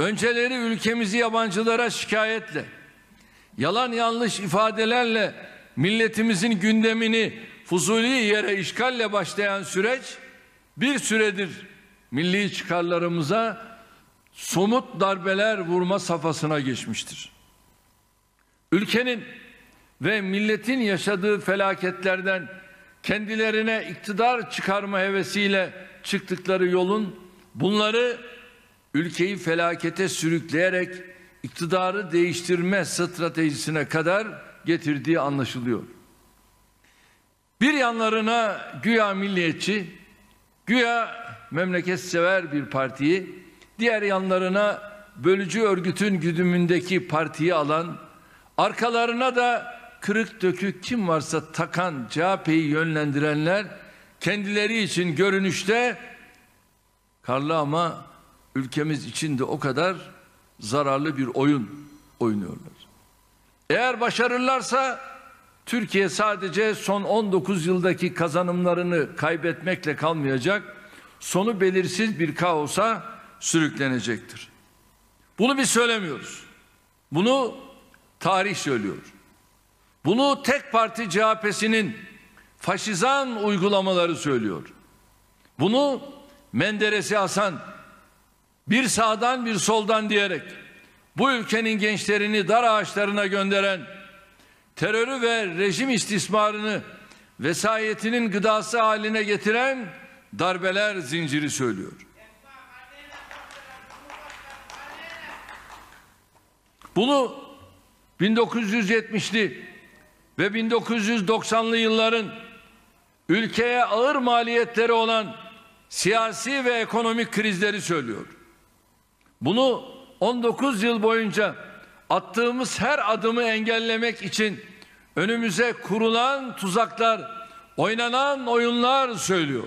önceleri ülkemizi yabancılara şikayetle, yalan yanlış ifadelerle milletimizin gündemini fuzuli yere işgalle başlayan süreç bir süredir milli çıkarlarımıza somut darbeler vurma safhasına geçmiştir. Ülkenin ve milletin yaşadığı felaketlerden kendilerine iktidar çıkarma hevesiyle çıktıkları yolun bunları ülkeyi felakete sürükleyerek iktidarı değiştirme stratejisine kadar getirdiği anlaşılıyor. Bir yanlarına güya milliyetçi, güya memleketsever bir partiyi, diğer yanlarına bölücü örgütün güdümündeki partiyi alan, arkalarına da kırık dökük kim varsa takan CHP'yi yönlendirenler kendileri için görünüşte karlı ama ülkemiz için de o kadar zararlı bir oyun oynuyorlar. Eğer başarırlarsa Türkiye sadece son 19 yıldaki kazanımlarını kaybetmekle kalmayacak, sonu belirsiz bir kaosa sürüklenecektir. Bunu biz söylemiyoruz. Bunu tarih söylüyor. Bunu tek parti CHP'sinin faşizan uygulamaları söylüyor. Bunu Menderes'i asan, bir sağdan bir soldan diyerek bu ülkenin gençlerini dar ağaçlarına gönderen, terörü ve rejim istismarını vesayetinin gıdası haline getiren darbeler zinciri söylüyor. Bunu 1970'li ve 1990'lı yılların ülkeye ağır maliyetleri olan siyasi ve ekonomik krizleri söylüyor. Bunu 19 yıl boyunca attığımız her adımı engellemek için önümüze kurulan tuzaklar, oynanan oyunlar söylüyor.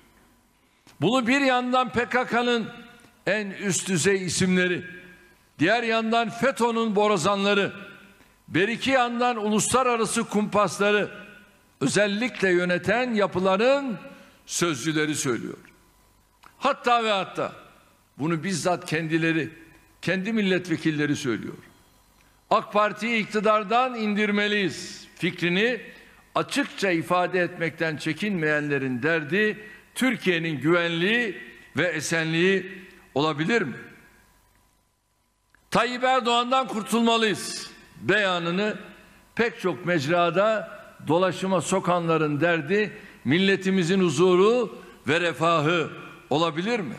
Bunu bir yandan PKK'nın en üst düzey isimleri, diğer yandan FETÖ'nün borazanları, bir iki yandan uluslararası kumpasları özellikle yöneten yapıların sözcüleri söylüyor. Hatta ve hatta bunu bizzat kendileri, kendi milletvekilleri söylüyor. AK Parti'yi iktidardan indirmeliyiz fikrini açıkça ifade etmekten çekinmeyenlerin derdi Türkiye'nin güvenliği ve esenliği olabilir mi? Tayyip Erdoğan'dan kurtulmalıyız beyanını pek çok mecrada dolaşıma sokanların derdi milletimizin huzuru ve refahı olabilir mi?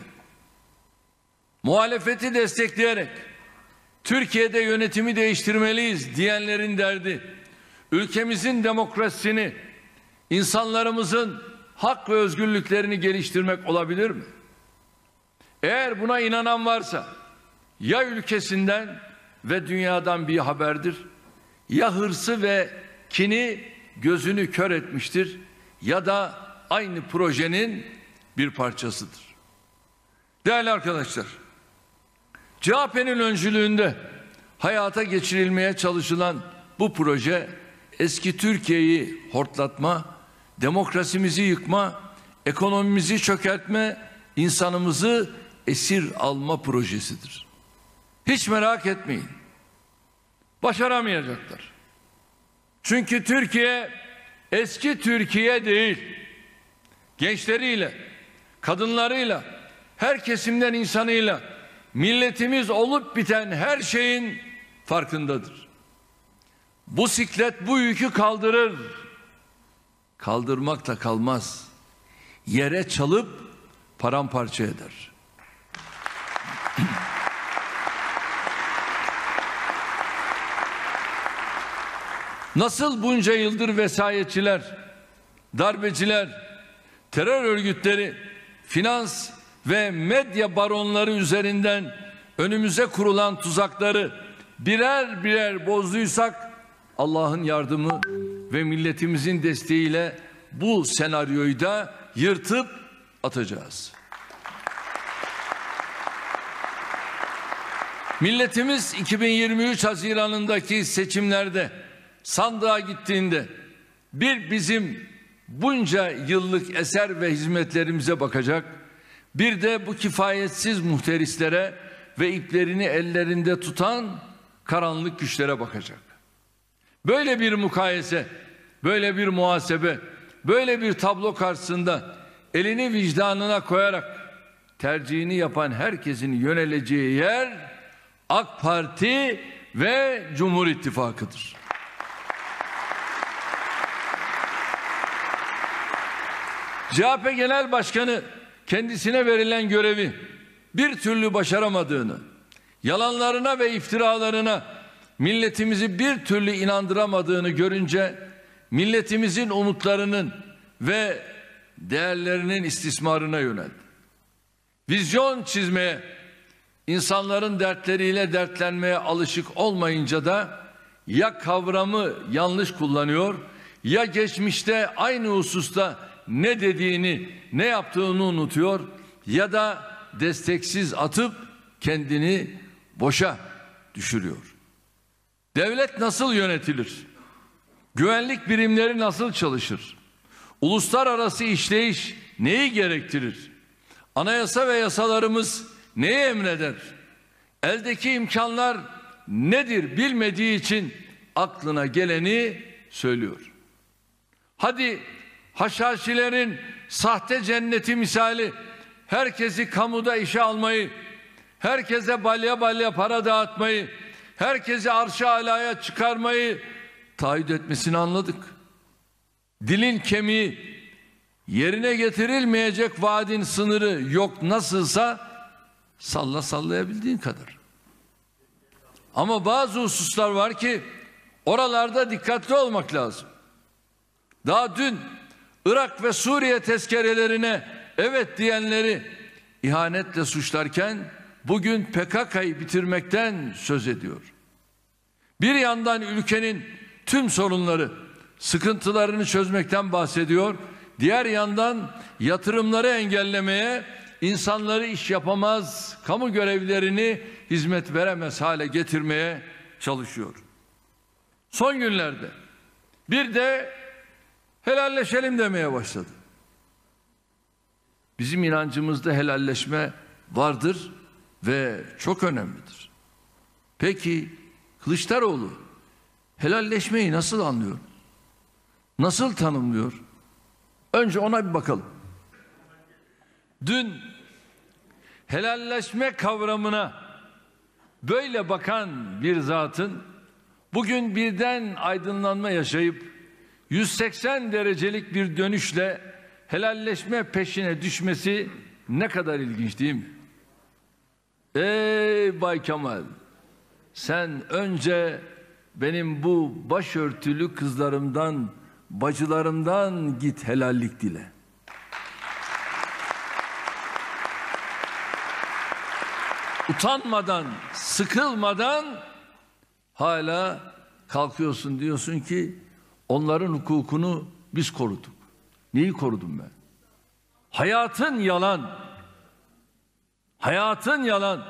Muhalefeti destekleyerek Türkiye'de yönetimi değiştirmeliyiz diyenlerin derdi ülkemizin demokrasisini, insanlarımızın hak ve özgürlüklerini geliştirmek olabilir mi? Eğer buna inanan varsa ya ülkesinden ve dünyadan bir haberdir, ya hırsı ve kini gözünü kör etmiştir ya da aynı projenin bir parçasıdır. Değerli arkadaşlar, CHP'nin öncülüğünde hayata geçirilmeye çalışılan bu proje eski Türkiye'yi hortlatma, demokrasimizi yıkma, ekonomimizi çökertme, insanımızı esir alma projesidir. Hiç merak etmeyin. Başaramayacaklar. Çünkü Türkiye eski Türkiye değil. Gençleriyle, kadınlarıyla, her kesimden insanıyla milletimiz olup biten her şeyin farkındadır. Bu siklet bu yükü kaldırır. Kaldırmakla kalmaz. Yere çalıp paramparça eder. Nasıl bunca yıldır vesayetçiler, darbeciler, terör örgütleri, finans ve medya baronları üzerinden önümüze kurulan tuzakları birer birer bozduysak Allah'ın yardımı ve milletimizin desteğiyle bu senaryoyu da yırtıp atacağız. Milletimiz 2023 Haziran'ındaki seçimlerde sandığa gittiğinde bir bizim bunca yıllık eser ve hizmetlerimize bakacak, bir de bu kifayetsiz muhterislere ve iplerini ellerinde tutan karanlık güçlere bakacak. Böyle bir mukayese, böyle bir muhasebe, böyle bir tablo karşısında elini vicdanına koyarak tercihini yapan herkesin yöneleceği yer AK Parti ve Cumhur İttifakı'dır. CHP Genel Başkanı kendisine verilen görevi bir türlü başaramadığını, yalanlarına ve iftiralarına milletimizi bir türlü inandıramadığını görünce milletimizin umutlarının ve değerlerinin istismarına yöneldi. Vizyon çizmeye, insanların dertleriyle dertlenmeye alışık olmayınca da ya kavramı yanlış kullanıyor, ya geçmişte aynı hususta ne dediğini, ne yaptığını unutuyor, ya da desteksiz atıp kendini boşa düşürüyor. Devlet nasıl yönetilir? Güvenlik birimleri nasıl çalışır? Uluslararası işleyiş neyi gerektirir? Anayasa ve yasalarımız neyi emreder? Eldeki imkanlar nedir bilmediği için aklına geleni söylüyor. Hadi haşhaşilerin sahte cenneti misali herkesi kamuda işe almayı, herkese balya balya para dağıtmayı, herkesi arş-ı alaya çıkarmayı taahhüt etmesini anladık. Dilin kemiği, yerine getirilmeyecek vaadin sınırı yok, nasılsa salla sallayabildiğin kadar. Ama bazı hususlar var ki oralarda dikkatli olmak lazım. Daha dün Irak ve Suriye tezkerelerine evet diyenleri ihanetle suçlarken bugün PKK'yı bitirmekten söz ediyor. Bir yandan ülkenin tüm sorunları, sıkıntılarını çözmekten bahsediyor. Diğer yandan yatırımları engellemeye, insanları iş yapamaz, kamu görevlerini hizmet veremez hale getirmeye çalışıyor. Son günlerde bir de helalleşelim demeye başladı. Bizim inancımızda helalleşme vardır ve çok önemlidir. Peki Kılıçdaroğlu helalleşmeyi nasıl anlıyor? Nasıl tanımlıyor? Önce ona bir bakalım. Dün helalleşme kavramına böyle bakan bir zatın bugün birden aydınlanma yaşayıp 180 derecelik bir dönüşle helalleşme peşine düşmesi ne kadar ilginç değil mi? Ey Bay Kemal, sen önce benim bu başörtülü kızlarımdan, bacılarımdan git helallik dile. Utanmadan, sıkılmadan hala kalkıyorsun, diyorsun ki onların hukukunu biz koruduk. Neyi korudum ben? Hayatın yalan. Hayatın yalan.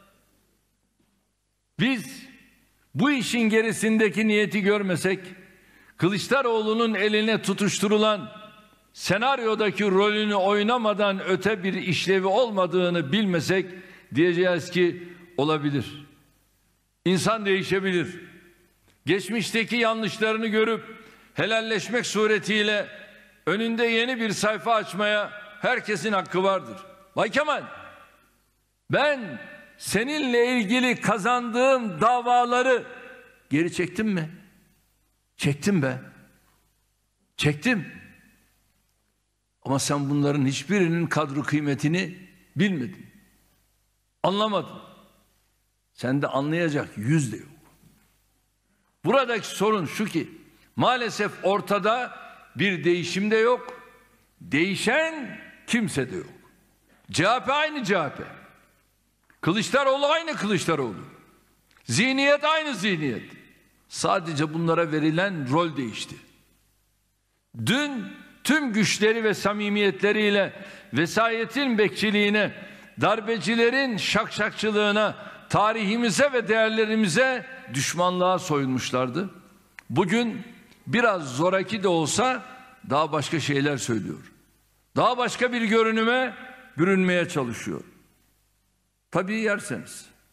Biz bu işin gerisindeki niyeti görmesek, Kılıçdaroğlu'nun eline tutuşturulan senaryodaki rolünü oynamadan öte bir işlevi olmadığını bilmesek, diyeceğiz ki olabilir. İnsan değişebilir. Geçmişteki yanlışlarını görüp helalleşmek suretiyle önünde yeni bir sayfa açmaya herkesin hakkı vardır. Bay Kemal, ben seninle ilgili kazandığım davaları geri çektim mi? Çektim be. Çektim. Ama sen bunların hiçbirinin kadru kıymetini bilmedin. Anlamadın. Sende anlayacak yüz de yok. Buradaki sorun şu ki maalesef ortada bir değişim de yok. Değişen kimse de yok. CHP aynı CHP. Kılıçdaroğlu aynı Kılıçdaroğlu. Zihniyet aynı zihniyet. Sadece bunlara verilen rol değişti. Dün tüm güçleri ve samimiyetleriyle vesayetin bekçiliğine, darbecilerin şakşakçılığına, tarihimize ve değerlerimize düşmanlığa soyunmuşlardı. Bugün biraz zoraki de olsa daha başka şeyler söylüyor. Daha başka bir görünüme bürünmeye çalışıyor. Tabii yerseniz.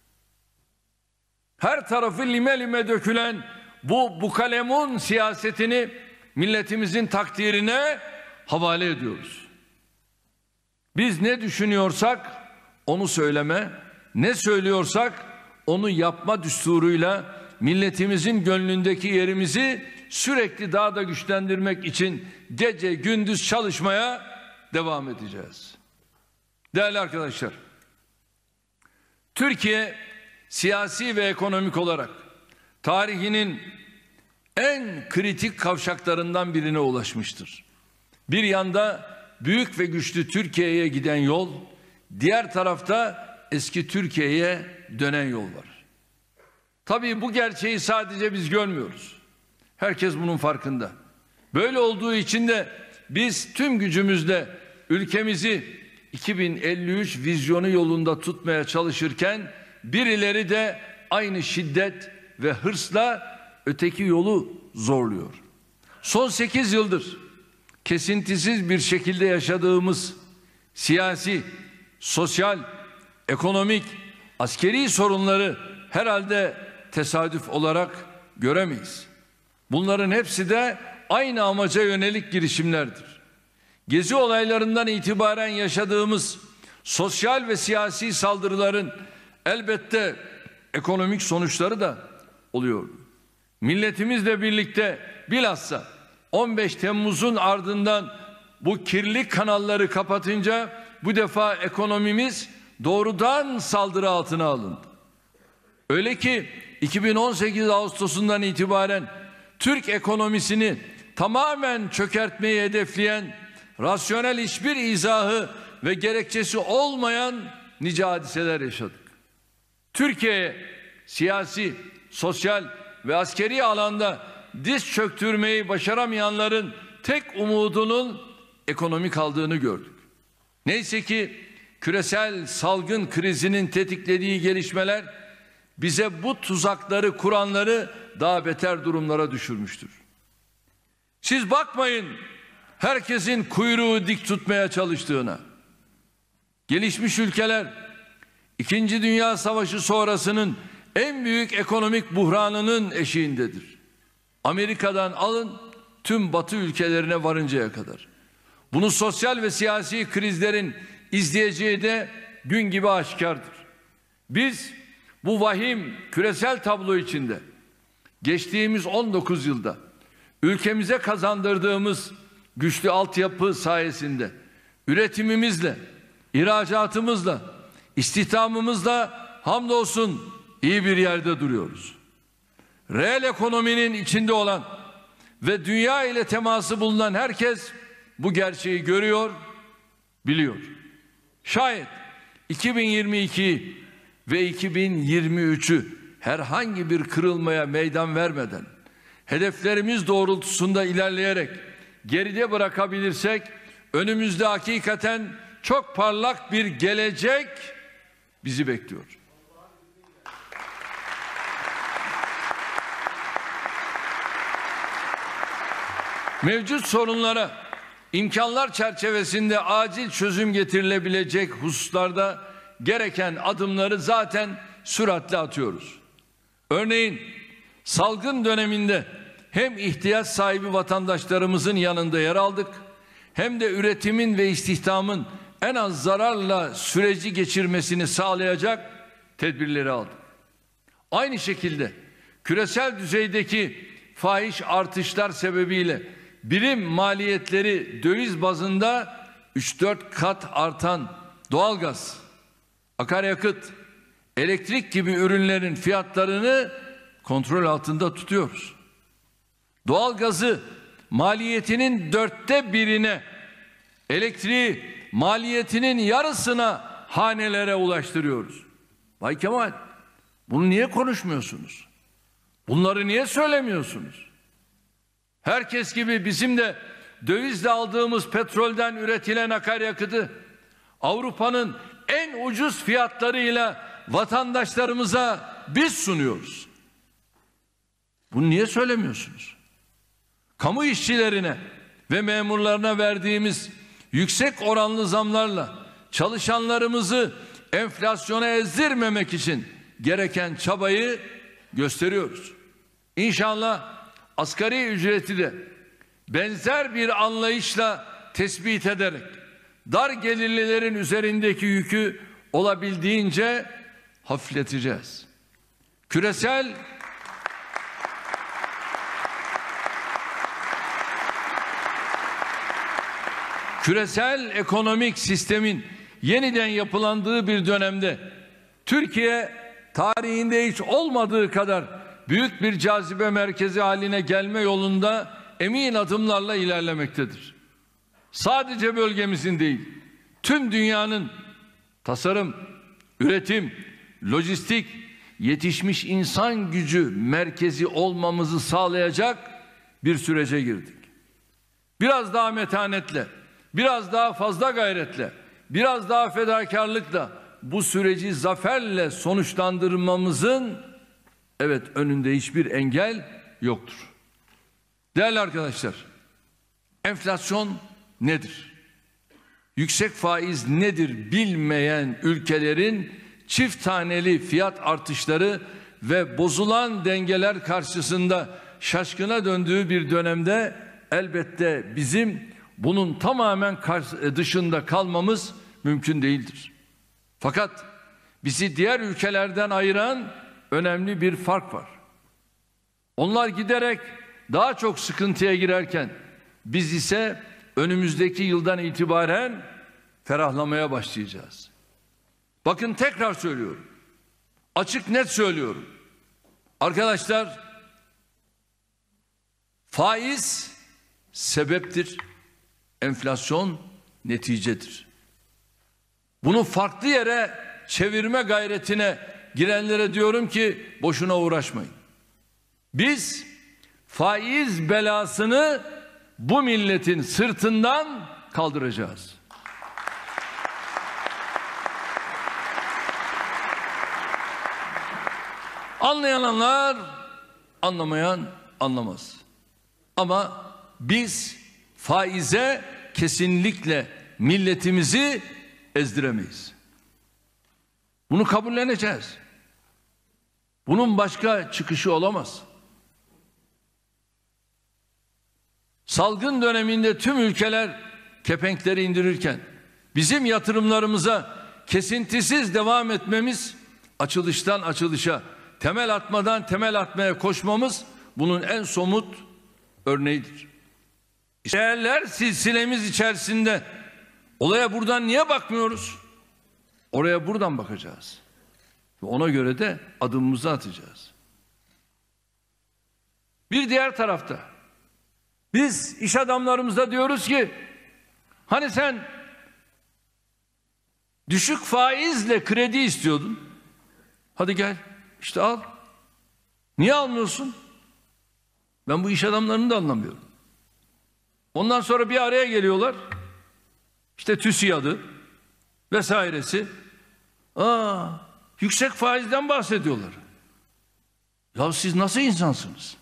her tarafı lime lime dökülen bu bukalemun siyasetini milletimizin takdirine havale ediyoruz. Biz ne düşünüyorsak onu söyleme, ne söylüyorsak onu yapma düsturuyla milletimizin gönlündeki yerimizi sürekli daha da güçlendirmek için gece gündüz çalışmaya devam edeceğiz. Değerli arkadaşlar, Türkiye siyasi ve ekonomik olarak tarihinin en kritik kavşaklarından birine ulaşmıştır. Bir yanda büyük ve güçlü Türkiye'ye giden yol, diğer tarafta eski Türkiye'ye dönen yol var. Tabii bu gerçeği sadece biz görmüyoruz. Herkes bunun farkında. Böyle olduğu için de biz tüm gücümüzle ülkemizi 2053 vizyonu yolunda tutmaya çalışırken birileri de aynı şiddet ve hırsla öteki yolu zorluyor. Son 8 yıldır kesintisiz bir şekilde yaşadığımız siyasi, sosyal, ekonomik, askeri sorunları herhalde tesadüf olarak göremeyiz. Bunların hepsi de aynı amaca yönelik girişimlerdir. Gezi olaylarından itibaren yaşadığımız sosyal ve siyasi saldırıların elbette ekonomik sonuçları da oluyor. Milletimizle birlikte bilhassa 15 Temmuz'un ardından bu kirli kanalları kapatınca bu defa ekonomimiz doğrudan saldırı altına alındı. Öyle ki 2018 Ağustos'undan itibaren Türk ekonomisini tamamen çökertmeyi hedefleyen, rasyonel hiçbir izahı ve gerekçesi olmayan nice hadiseler yaşadık. Türkiye'ye siyasi, sosyal ve askeri alanda diz çöktürmeyi başaramayanların tek umudunun ekonomi kaldığını gördük. Neyse ki küresel salgın krizinin tetiklediği gelişmeler bize bu tuzakları kuranları daha beter durumlara düşürmüştür. Siz bakmayın herkesin kuyruğu dik tutmaya çalıştığına. Gelişmiş ülkeler 2. Dünya Savaşı sonrasının en büyük ekonomik buhranının eşiğindedir. Amerika'dan alın tüm Batı ülkelerine varıncaya kadar. Bunu sosyal ve siyasi krizlerin izleyeceği de gün gibi aşikardır. Biz bu vahim küresel tablo içinde geçtiğimiz 19 yılda ülkemize kazandırdığımız güçlü altyapı sayesinde üretimimizle, ihracatımızla, istihdamımızla hamdolsun iyi bir yerde duruyoruz. Reel ekonominin içinde olan ve dünya ile teması bulunan herkes bu gerçeği görüyor, biliyor. Şayet 2022 ve 2023'ü herhangi bir kırılmaya meydan vermeden hedeflerimiz doğrultusunda ilerleyerek geride bırakabilirsek önümüzde hakikaten çok parlak bir gelecek bizi bekliyor. Mevcut sorunlara imkanlar çerçevesinde acil çözüm getirilebilecek hususlarda gereken adımları zaten süratle atıyoruz. Örneğin salgın döneminde hem ihtiyaç sahibi vatandaşlarımızın yanında yer aldık, hem de üretimin ve istihdamın en az zararla süreci geçirmesini sağlayacak tedbirleri aldık. Aynı şekilde küresel düzeydeki fahiş artışlar sebebiyle birim maliyetleri döviz bazında 3-4 kat artan doğalgaz, akaryakıt, elektrik gibi ürünlerin fiyatlarını kontrol altında tutuyoruz. Doğalgazı maliyetinin 1/4'ine, elektriği maliyetinin yarısına hanelere ulaştırıyoruz. Bay Kemal, bunu niye konuşmuyorsunuz? Bunları niye söylemiyorsunuz? Herkes gibi bizim de dövizle aldığımız petrolden üretilen akaryakıtı Avrupa'nın en ucuz fiyatlarıyla vatandaşlarımıza biz sunuyoruz. Bunu niye söylemiyorsunuz? Kamu işçilerine ve memurlarına verdiğimiz yüksek oranlı zamlarla çalışanlarımızı enflasyona ezdirmemek için gereken çabayı gösteriyoruz. İnşallah asgari ücreti de benzer bir anlayışla tespit ederek dar gelirlilerin üzerindeki yükü olabildiğince hafifleteceğiz. Küresel ekonomik sistemin yeniden yapılandığı bir dönemde Türkiye tarihinde hiç olmadığı kadar büyük bir cazibe merkezi haline gelme yolunda emin adımlarla ilerlemektedir. Sadece bölgemizin değil, tüm dünyanın tasarım, üretim, lojistik, yetişmiş insan gücü merkezi olmamızı sağlayacak bir sürece girdik. Biraz daha metanetle, biraz daha fazla gayretle, biraz daha fedakarlıkla bu süreci zaferle sonuçlandırmamızın önünde hiçbir engel yoktur. Değerli arkadaşlar, enflasyon nedir? Yüksek faiz nedir bilmeyen ülkelerin çift taneli fiyat artışları ve bozulan dengeler karşısında şaşkına döndüğü bir dönemde elbette bizim bunun tamamen dışında kalmamız mümkün değildir. Fakat bizi diğer ülkelerden ayıran önemli bir fark var. Onlar giderek daha çok sıkıntıya girerken biz ise önümüzdeki yıldan itibaren ferahlamaya başlayacağız. Bakın tekrar söylüyorum. Açık net söylüyorum. Arkadaşlar, faiz sebeptir. Enflasyon neticedir. Bunu farklı yere çevirme gayretine girenlere diyorum ki boşuna uğraşmayın. Biz faiz belasını bu milletin sırtından kaldıracağız. Anlayan anlar, anlamayan anlamaz. Ama biz faize kesinlikle milletimizi ezdiremeyiz. Bunu kabulleneceğiz. Bunun başka çıkışı olamaz. Salgın döneminde tüm ülkeler kepenkleri indirirken bizim yatırımlarımıza kesintisiz devam etmemiz, açılıştan açılışa, temel atmadan temel atmaya koşmamız bunun en somut örneğidir. Değerler silsilemiz içerisinde olaya buradan niye bakmıyoruz? Oraya buradan bakacağız. Ve ona göre de adımımızı atacağız. Bir diğer tarafta biz iş adamlarımıza diyoruz ki hani sen düşük faizle kredi istiyordun. Hadi gel işte al. Niye almıyorsun? Ben bu iş adamlarını da anlamıyorum. Ondan sonra bir araya geliyorlar. İşte TÜSİAD'ı vesairesi. Yüksek faizden bahsediyorlar. Ya siz nasıl insansınız?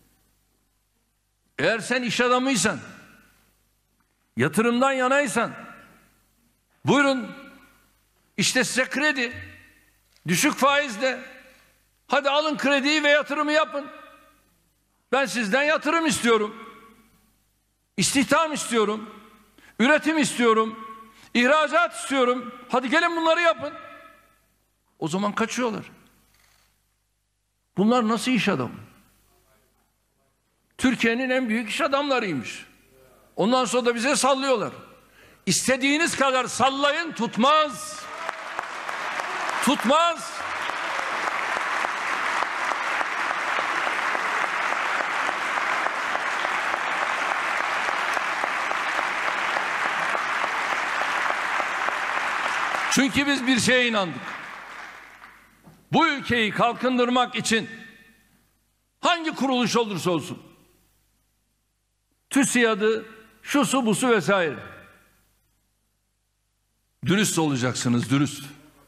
Eğer sen iş adamıysan, yatırımdan yanaysan, buyurun işte size kredi, düşük faizle, hadi alın krediyi ve yatırımı yapın. Ben sizden yatırım istiyorum, istihdam istiyorum, üretim istiyorum, ihracat istiyorum. Hadi gelin bunları yapın. O zaman kaçıyorlar. Bunlar nasıl iş adamı? Türkiye'nin en büyük iş adamlarıymış. Ondan sonra da bize sallıyorlar. İstediğiniz kadar sallayın, tutmaz. Tutmaz. Çünkü biz bir şeye inandık. Bu ülkeyi kalkındırmak için hangi kuruluş olursa olsun, TÜSİAD'ı, şusu busu vesaire, dürüst olacaksınız, dürüst.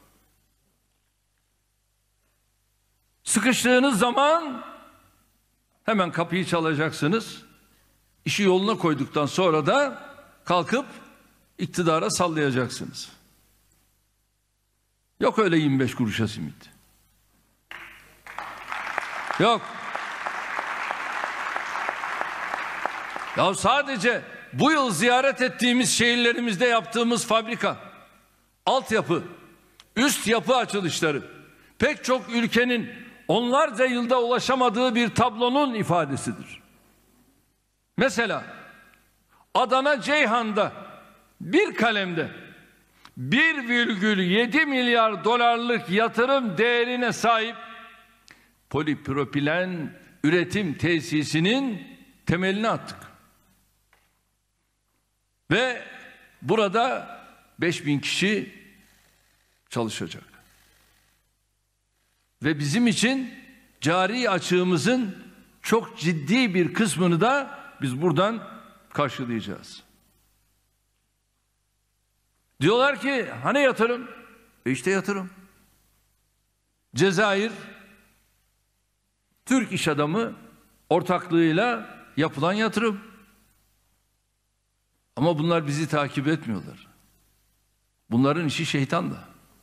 Sıkıştığınız zaman hemen kapıyı çalacaksınız. İşi yoluna koyduktan sonra da kalkıp iktidara sallayacaksınız. Yok öyle 25 kuruşa simit. Yok. Ya sadece bu yıl ziyaret ettiğimiz şehirlerimizde yaptığımız fabrika, altyapı, üst yapı açılışları pek çok ülkenin onlarca yılda ulaşamadığı bir tablonun ifadesidir. Mesela Adana Ceyhan'da bir kalemde 1,7 milyar dolarlık yatırım değerine sahip polipropilen üretim tesisinin temelini attık. Ve burada 5.000 kişi çalışacak. Ve bizim için cari açığımızın çok ciddi bir kısmını da biz buradan karşılayacağız. Diyorlar ki hani yatırım? İşte yatırım. Cezayir, Türk iş adamı ortaklığıyla yapılan yatırım. Ama bunlar bizi takip etmiyorlar. Bunların işi şeytanla.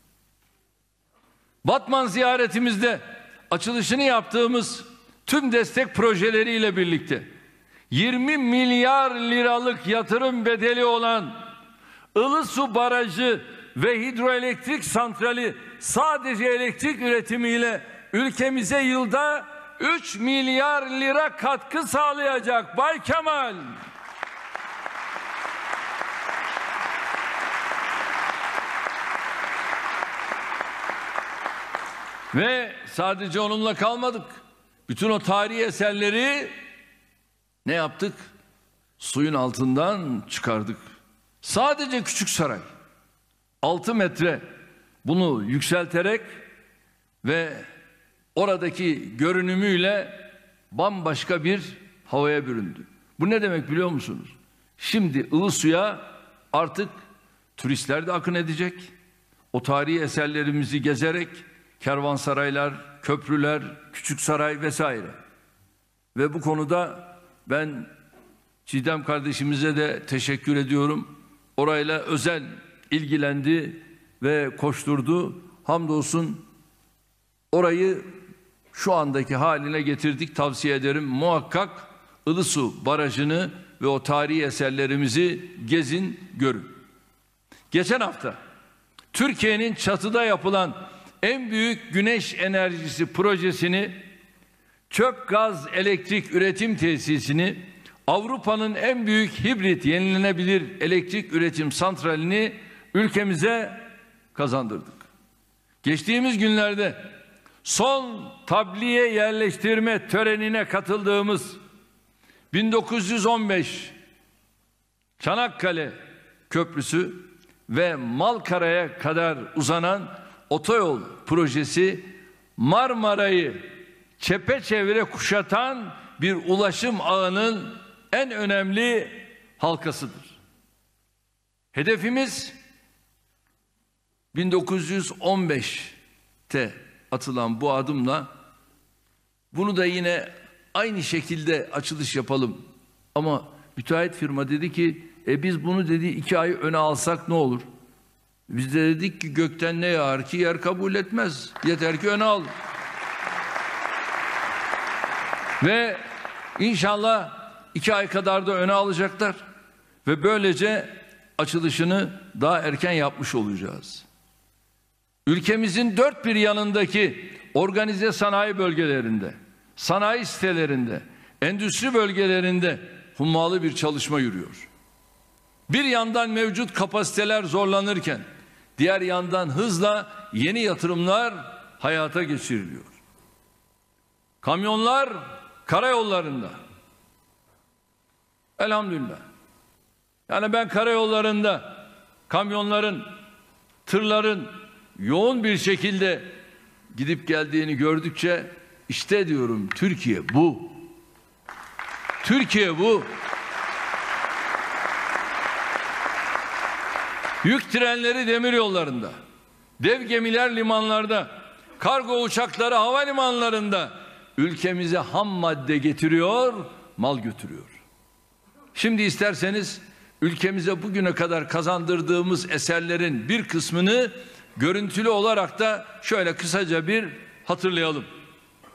Batman ziyaretimizde açılışını yaptığımız tüm destek projeleriyle birlikte 20 milyar liralık yatırım bedeli olan Ilısu Barajı ve hidroelektrik santrali sadece elektrik üretimiyle ülkemize yılda 3 milyar lira katkı sağlayacak Bay Kemal. Ve sadece onunla kalmadık. Bütün o tarihi eserleri ne yaptık? Suyun altından çıkardık. Sadece Küçüksaray 6 metre bunu yükselterek ve oradaki görünümüyle bambaşka bir havaya büründü. Bu ne demek biliyor musunuz? Şimdi Ilısu'ya artık turistler de akın edecek. O tarihi eserlerimizi gezerek kervansaraylar, köprüler, Küçüksaray vesaire. Ve bu konuda ben Çiğdem kardeşimize de teşekkür ediyorum. Orayla özel ilgilendi ve koşturdu. Hamdolsun orayı şu andaki haline getirdik. Tavsiye ederim. Muhakkak Ilısu Barajı'nı ve o tarihi eserlerimizi gezin, görün. Geçen hafta Türkiye'nin çatıda yapılan en büyük güneş enerjisi projesini, çöp gaz elektrik üretim tesisini, Avrupa'nın en büyük hibrit yenilenebilir elektrik üretim santralini ülkemize kazandırdık. Geçtiğimiz günlerde son tabliye yerleştirme törenine katıldığımız 1915 Çanakkale Köprüsü ve Malkara'ya kadar uzanan otoyol projesi Marmara'yı çepeçevre kuşatan bir ulaşım ağının en önemli halkasıdır. Hedefimiz 1915'te atılan bu adımla bunu da yine aynı şekilde açılış yapalım. Ama müteahhit firma dedi ki biz bunu dedi 2 ay öne alsak ne olur? Biz de dedik ki gökten ne yağar ki yer kabul etmez. Yeter ki öne al. Ve inşallah 2 ay kadar da öne alacaklar. Ve böylece açılışını daha erken yapmış olacağız. Ülkemizin dört bir yanındaki organize sanayi bölgelerinde, sanayi sitelerinde, endüstri bölgelerinde hummalı bir çalışma yürüyor. Bir yandan mevcut kapasiteler zorlanırken, diğer yandan hızla yeni yatırımlar hayata geçiriliyor. Kamyonlar karayollarında. Elhamdülillah. Yani ben karayollarında kamyonların, tırların yoğun bir şekilde gidip geldiğini gördükçe işte diyorum Türkiye bu. Türkiye bu. Yük trenleri demir yollarında, dev gemiler limanlarda, kargo uçakları havalimanlarında ülkemize ham madde getiriyor, mal götürüyor. Şimdi isterseniz ülkemize bugüne kadar kazandırdığımız eserlerin bir kısmını görüntülü olarak da şöyle kısaca bir hatırlayalım.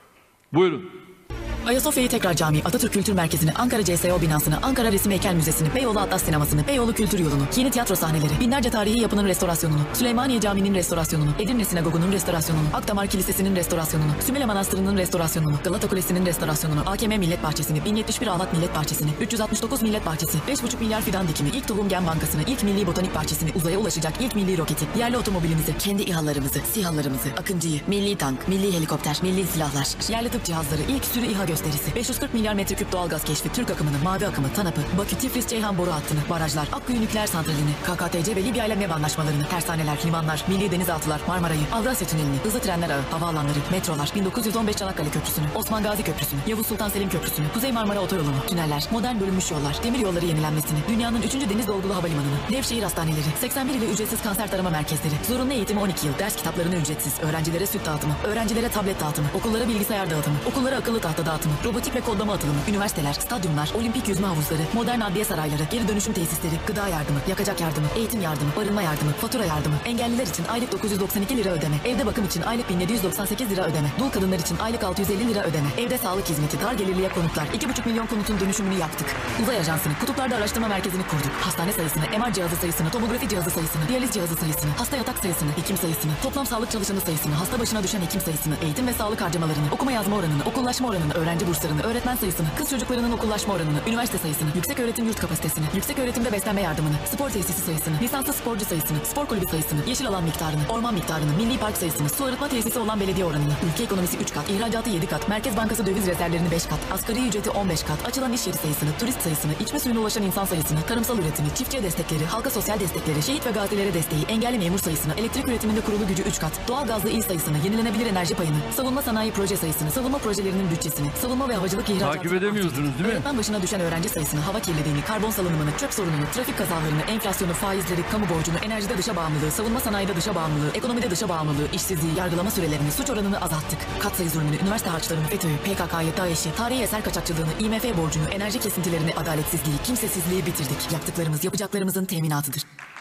Buyurun. Ayasofya'yı tekrar cami, Atatürk Kültür Merkezi'ni, Ankara CSO binasını, Ankara Resim Heykel Müzesi'ni, Beyoğlu Atlas Sineması'nı, Beyoğlu Kültür Yolu'nu, yeni tiyatro sahneleri, binlerce tarihi yapının restorasyonunu, Süleymaniye Camii'nin restorasyonunu, Edirne Sinagogu'nun restorasyonunu, Akdamar Kilisesi'nin restorasyonunu, Sümele Manastırı'nın restorasyonunu, Galata Kulesi'nin restorasyonunu, AKM Millet Bahçesi'ni, 1071 Ahlat Millet Bahçesi'ni, 369 Millet Bahçesi, 5,5 milyar fidan dikimi, ilk tohum gen bankasını, ilk milli botanik bahçesini, uzaya ulaşacak ilk milli roketi, yerli otomobilimizi, kendi İHA'larımızı, SİHA'larımızı, Akıncı'yı, milli tank, milli helikopter, milli silahlar, yerli tıp cihazları, ilk sürü İHA gösterisi, 540 milyar metreküp doğalgaz keşfi, Türk akımını, mavi akımı, TANAP'ı, Bakü, Tiflis, Ceyhan boru hattını, barajlar, Akkuyu nükleer santralini, KKTC ve Libya ile MEV anlaşmalarını, tersaneler, limanlar, milli denizaltılar, Marmara'yı, Avrasya Tüneli'ni, hızlı trenler ağı, havaalanları, metrolar, 1915 Çanakkale Köprüsü'nü, Osman Gazi Köprüsü'nü, Yavuz Sultan Selim Köprüsü'nü, Kuzey Marmara Otoyolu'nu, tüneller, modern bölünmüş yollar, demir yolları yenilenmesini, dünyanın 3. deniz dolgulu havalimanını, Nevşehir hastaneleri, 81 ile ücretsiz kanser tarama merkezleri, zorunlu eğitimi 12 yıl, ders kitaplarını ücretsiz, öğrencilere süt dağıtımı, öğrencilere tablet dağıtımı, okullara bilgisayar dağıtımı, okullara akıllı tahta dağıtımı, robotik ve kodlama atılımı, üniversiteler, stadyumlar, olimpik yüzme havuzları, modern adliye sarayları, geri dönüşüm tesisleri, gıda yardımı, yakacak yardımı, eğitim yardımı, barınma yardımı, fatura yardımı, engelliler için aylık 992 lira ödeme, evde bakım için aylık 1798 lira ödeme, dul kadınlar için aylık 650 lira ödeme, evde sağlık hizmeti, dar gelirliye konutlar, 2,5 milyon konutun dönüşümünü yaptık. Uzay ajansını, kutuplarda araştırma merkezini kurduk. Hastane sayısını, MR cihazı sayısını, tomografi cihazı sayısını, diyaliz cihazı sayısını, hasta yatak sayısını, hekim sayısını, toplam sağlık çalışanı sayısını, hasta başına düşen hekim sayısını, eğitim ve sağlık harcamalarını, okuma yazma oranını, okullaşma oranını, öğrenci burslarını, öğretmen sayısını, kız çocuklarının okullaşma oranını, üniversite sayısını, yüksek öğretim yurt kapasitesini, yüksek öğretimde beslenme yardımını, spor tesisi sayısını, lisanslı sporcu sayısını, spor kulübü sayısını, yeşil alan miktarını, orman miktarını, milli park sayısını, su arıtma tesisi olan belediye oranını, ülke ekonomisi 3 kat, ihracatı 7 kat, Merkez Bankası döviz rezervlerini 5 kat, asgari ücreti 15 kat, açılan iş yeri sayısını, turist sayısını, içme suyuna ulaşan insan sayısını, tarımsal üretimi, çiftçiye destekleri, halka sosyal destekleri, şehit ve gazilere desteği, engelli memur sayısını, elektrik üretiminde kurulu gücü 3 kat, doğal gazlı il sayısını, yenilenebilir enerji payını, savunma sanayi proje sayısını, savunma projelerinin bütçesini, savunma ve havacılık ihracatını, Takip edemiyorsunuz değil mi? öğretmen başına düşen öğrenci sayısını, hava kirliliğini, karbon salınımını, çöp sorununu, trafik kazalarını, enflasyonu, faizleri, kamu borcunu, enerjide dışa bağımlılığı, savunma sanayide dışa bağımlılığı, ekonomide dışa bağımlılığı, işsizliği, yargılama sürelerini, suç oranını azalttık. Katsayı zulmünü, üniversite harçlarını, FETÖ'yü, PKK'yı, DAEŞ'i, tarihi eser kaçakçılığını, IMF borcunu, enerji kesintilerini, adaletsizliği, kimsesizliği bitirdik. Yaptıklarımız yapacaklarımızın teminatıdır.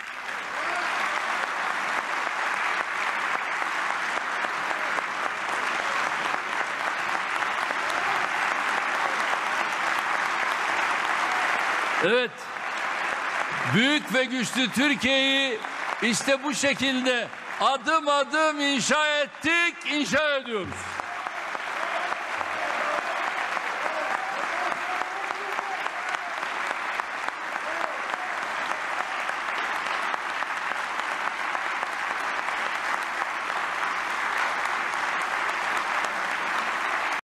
Evet. Büyük ve güçlü Türkiye'yi işte bu şekilde adım adım inşa ettik, inşa ediyoruz.